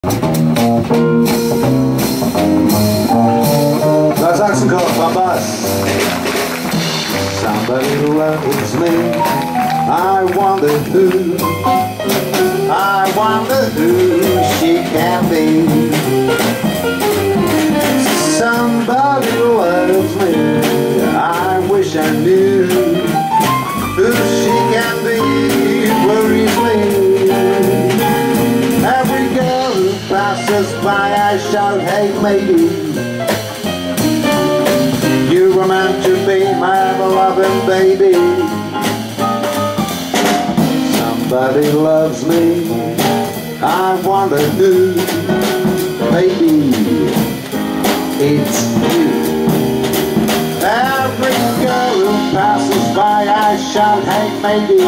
Na, Sachsenkopf, am Bass. Somebody loves me. I wonder who she can be. Somebody loves me. I wish I knew who she can be. Worries me. Every girl who passes by, I shout, hey matey, you were meant to be my beloved baby. Somebody loves me, I wonder who. Maybe it's you. Every girl who passes by, I shout, hey matey,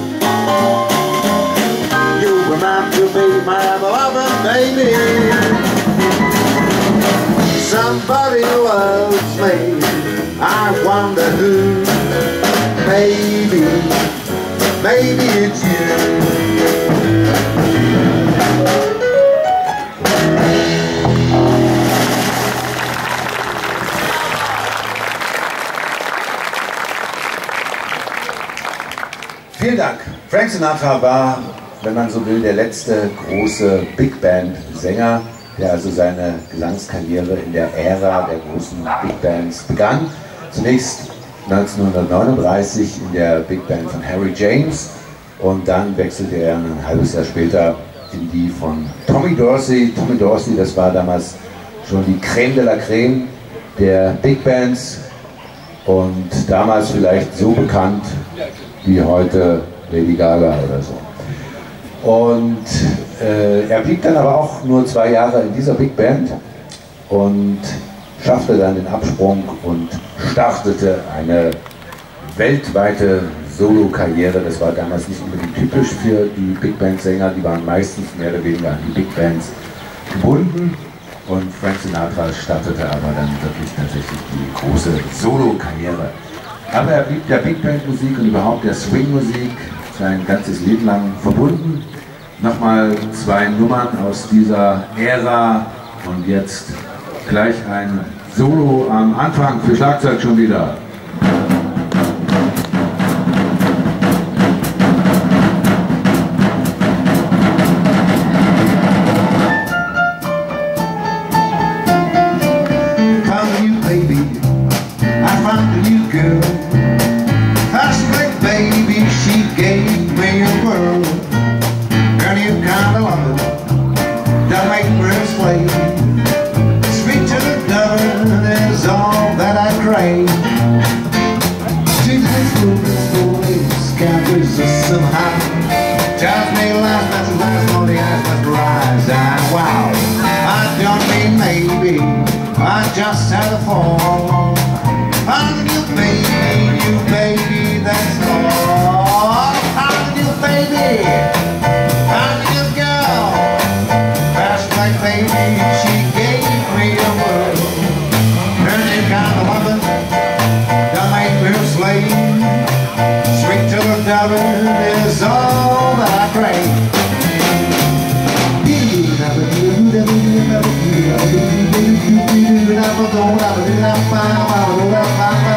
you were meant to be my beloved baby. Somebody loves me, I wonder who. Maybe it's you. Vielen Dank. Frank Sinatra war, wenn man so will, der letzte große Big Band Sänger, der also seine Gesangskarriere in der Ära der großen Big Bands begann. Zunächst 1939 in der Big Band von Harry James und dann wechselte er ein halbes Jahr später in die von Tommy Dorsey. Tommy Dorsey, das war damals schon die Creme de la Creme der Big Bands und damals vielleicht so bekannt wie heute Lady Gaga oder so. Und er blieb dann aber auch nur 2 Jahre in dieser Big Band und schaffte dann den Absprung und startete eine weltweite Solo-Karriere. Das war damals nicht unbedingt typisch für die Big Band-Sänger, die waren meistens mehr oder weniger an die Big Bands gebunden. Und Frank Sinatra startete aber dann wirklich tatsächlich die große Solo-Karriere. Aber er blieb der Big Band-Musik und überhaupt der Swing-Musik sein ganzes Leben lang verbunden. Nochmal 2 Nummern aus dieser Ära und jetzt gleich ein Solo am Anfang für Schlagzeug schon wieder. Found you, baby. I found a new girl. That's great, baby. She gave me a world. A new kind of love that make me a slave. Sweet to the dove is all that I crave. She's slowly scatters us somehow. Tells me life must last, all the eyes must rise. And wow, I don't mean maybe, I just had a fall. I'm you baby, that's all. I'm you baby, I'm you girl. That's like baby, she gave me a world. Her new kind of loving, that make me a slave. Sweet till the devil is all that I crave.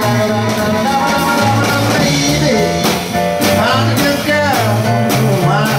Baby, I'm a good girl.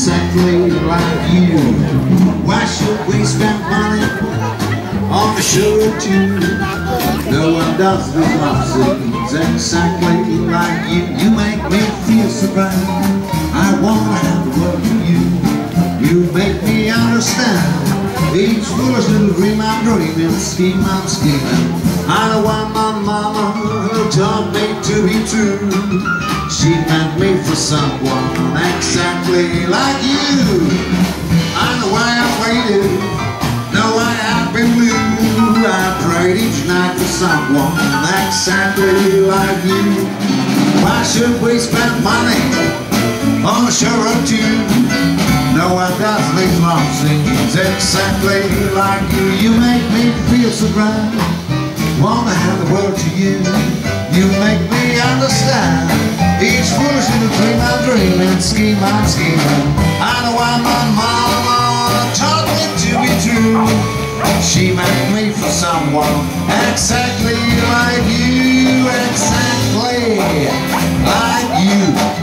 exactly like you. Why should we spend money on a show or two? No one does this love scenes exactly like you. You make me feel so bright, I wanna have the world for you. You make me understand each foolish little dream I'm dreaming, scheme I'm scheming. I know why my mama taught me to be true. She meant me for someone exactly like you. I know why I waited, know why I've been blue. I prayed each night for someone exactly like you. Why should we spend money on a show or two? No one does these love scenes exactly like you. You make me feel so bright, wanna have the world to you. You make me understand each foolish little dream I'm dreaming, scheme I'm scheming. I know why my mama taught me to be true. She meant me for someone exactly like you, exactly like you.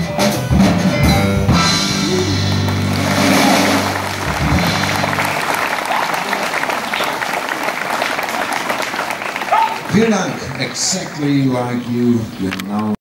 Vielen Dank. Exactly like you. Genau.